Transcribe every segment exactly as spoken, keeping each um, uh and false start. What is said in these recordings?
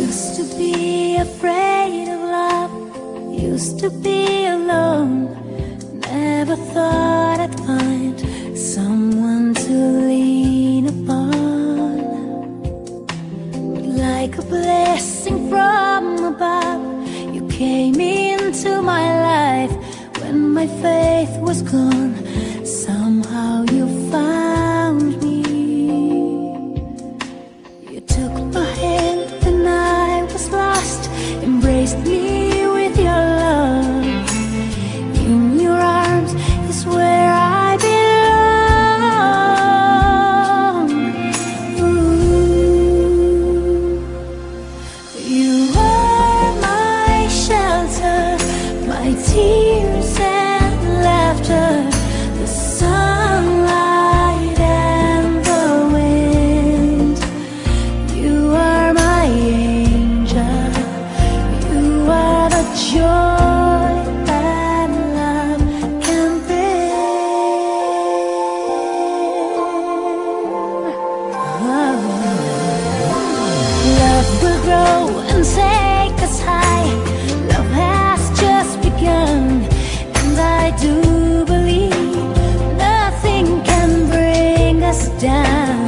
Used to be afraid of love, used to be alone. Never thought I'd find someone to lean upon. But like a blessing from above, you came into my life when my faith was gone. Somehow you found me. You took my hand when I was lost, embraced me with your love. In your arms is where I belong. Ooh. You are my shelter, my tears and laughter, the sunlight and the wind. You are my angel, you are the joy that love can bring. Oh. Love will grow and take us high. Love has just begun, and I do believe nothing can bring us down.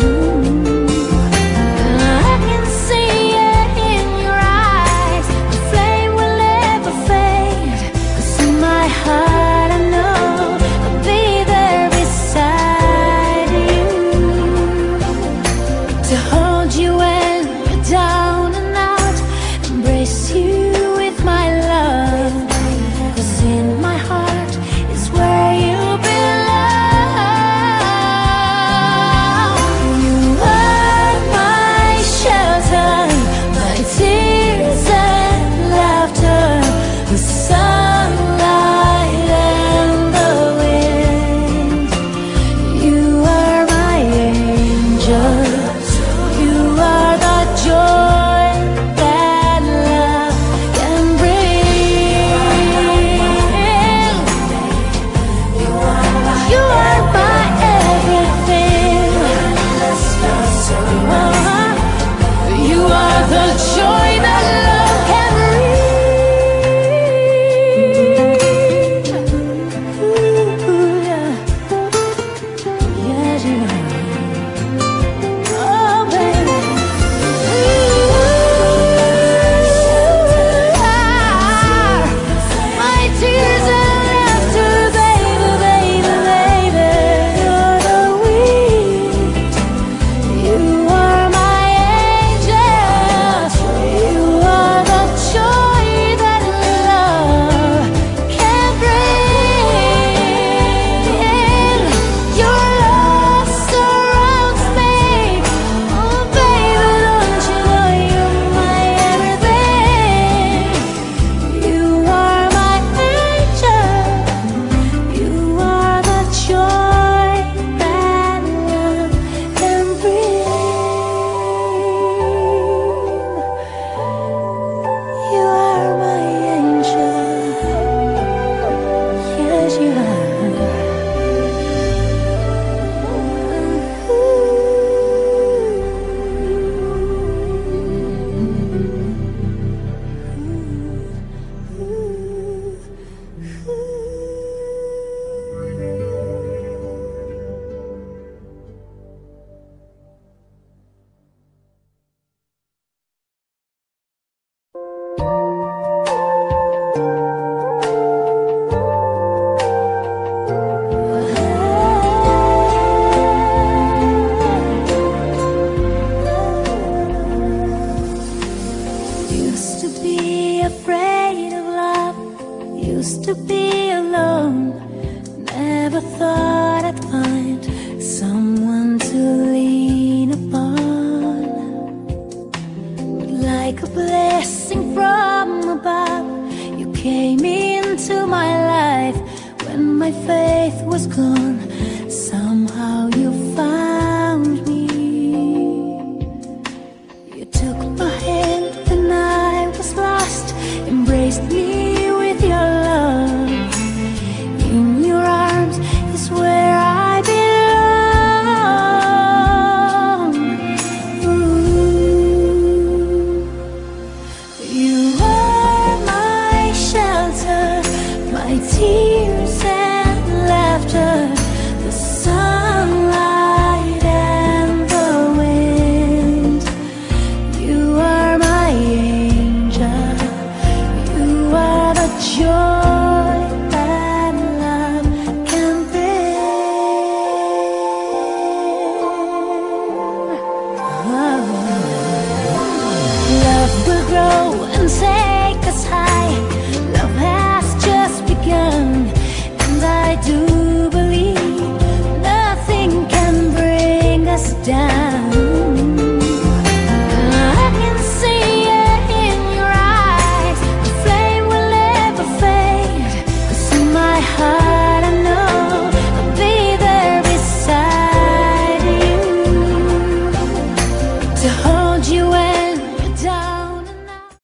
I can see it in your eyes, the flame will never fade. 'Cause in my heart I know I'll be there beside you, to hold you when you're down and out, embrace you with my love. 'Cause in my heart is where you belong. You are my shelter, my tears and laughter, the sunlight and the wind. You are my angel, you are the joy that love can bring. You are my everything. Uh-huh. You are the joy that love can bring. Ooh, yeah. Yes, you are. Oh, baby. You are my tears and laughter, baby, baby, baby. You're the wind. You are my angel. You are the joy that love can bring. Your love surrounds me. Oh, baby, don't you know you're my everything? You are my angel. You are the joy that love can bring. You are my angel. Yes, you are. Used to be afraid of love, used to be alone. Never thought I'd find someone to lean upon. But like a blessing from above, you came into my life when my faith was gone. Somehow you found me. You took my hand when I was lost, embraced me with your love. In your arms is where I belong. Ooh. will grow and say